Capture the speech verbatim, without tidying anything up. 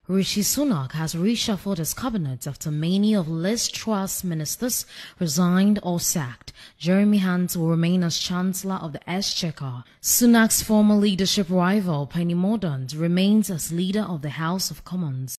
Rishi Sunak has reshuffled his cabinet after many of Liz Truss's ministers resigned or sacked. Jeremy Hunt will remain as Chancellor of the Exchequer. Sunak's former leadership rival, Penny Mordaunt, remains as leader of the House of Commons.